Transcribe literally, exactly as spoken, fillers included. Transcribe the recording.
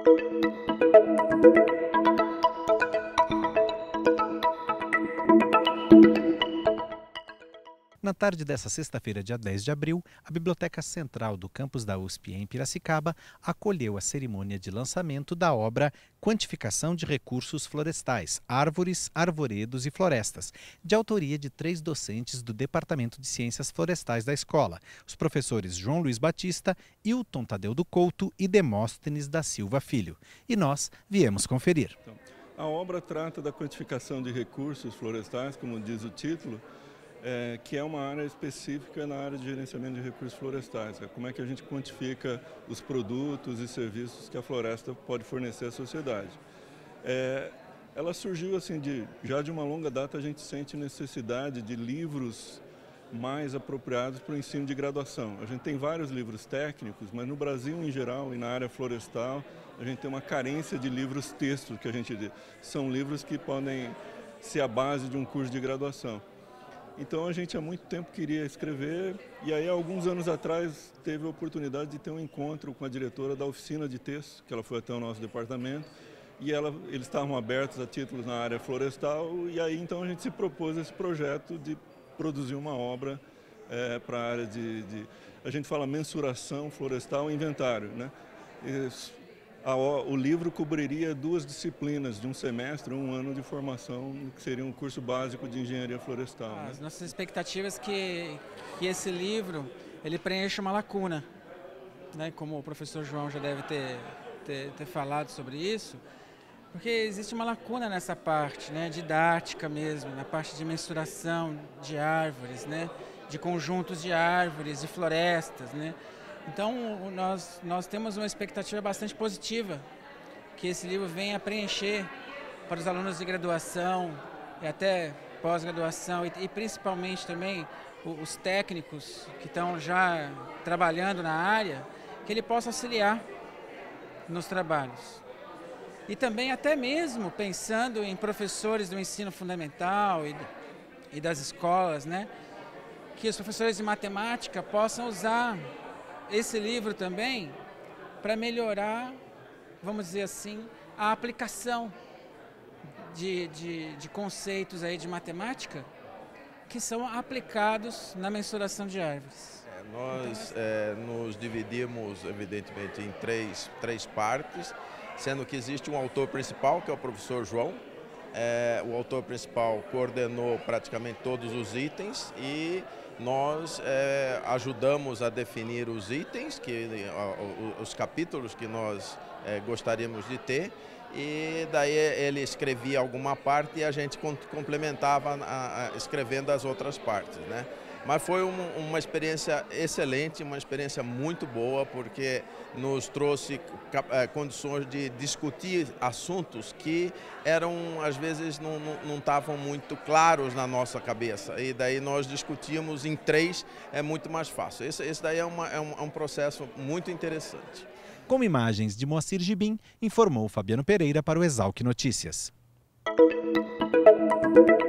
Na tarde dessa sexta-feira, dia dez de abril, a Biblioteca Central do campus da U S P em Piracicaba acolheu a cerimônia de lançamento da obra Quantificação de Recursos Florestais, Árvores, Arvoredos e Florestas, de autoria de três docentes do Departamento de Ciências Florestais da escola, os professores João Luiz Batista, Hilton Tadeu do Couto e Demóstenes da Silva Filho. E nós viemos conferir. Então, a obra trata da quantificação de recursos florestais, como diz o título, É, que é uma área específica na área de gerenciamento de recursos florestais. É como é que a gente quantifica os produtos e serviços que a floresta pode fornecer à sociedade. É, ela surgiu assim, de, já de uma longa data a gente sente necessidade de livros mais apropriados para o ensino de graduação. A gente tem vários livros técnicos, mas no Brasil em geral e na área florestal a gente tem uma carência de livros textos, que a gente diz. São livros que podem ser a base de um curso de graduação. Então a gente há muito tempo queria escrever e aí alguns anos atrás teve a oportunidade de ter um encontro com a diretora da oficina de texto, que ela foi até o nosso departamento, e ela, eles estavam abertos a títulos na área florestal e aí então a gente se propôs esse projeto de produzir uma obra é, para a área de, de, a gente fala mensuração florestal e inventário, né? Isso. O livro cobriria duas disciplinas de um semestre, um ano de formação, que seria um curso básico de engenharia florestal. As né? nossas expectativas é que, que esse livro ele preencha uma lacuna, né? Como o professor João já deve ter, ter, ter falado sobre isso, porque existe uma lacuna nessa parte, né? Didática mesmo, na parte de mensuração de árvores, né? De conjuntos de árvores, de florestas, né? Então, nós, nós temos uma expectativa bastante positiva que esse livro venha preencher para os alunos de graduação e até pós-graduação e, e principalmente também os técnicos que estão já trabalhando na área, que ele possa auxiliar nos trabalhos. E também até mesmo pensando em professores do ensino fundamental e, e das escolas, né? Que os professores de matemática possam usar esse livro também para melhorar, vamos dizer assim, a aplicação de, de, de conceitos aí de matemática que são aplicados na mensuração de árvores. É, nós é, nos dividimos, evidentemente, em três, três partes, sendo que existe um autor principal, que é o professor João. É, o autor principal coordenou praticamente todos os itens e nós é, ajudamos a definir os itens, que, os capítulos que nós é, gostaríamos de ter, e daí ele escrevia alguma parte e a gente complementava a, a, escrevendo as outras partes, né? Mas foi uma, uma experiência excelente, uma experiência muito boa, porque nos trouxe é, condições de discutir assuntos que eram, às vezes, não, não estavam muito claros na nossa cabeça. E daí nós discutíamos em três, é muito mais fácil. Esse, esse daí é, uma, é, um, é um processo muito interessante. Com imagens de Moacir Gibim, informou Fabiano Pereira para o Exalc Notícias.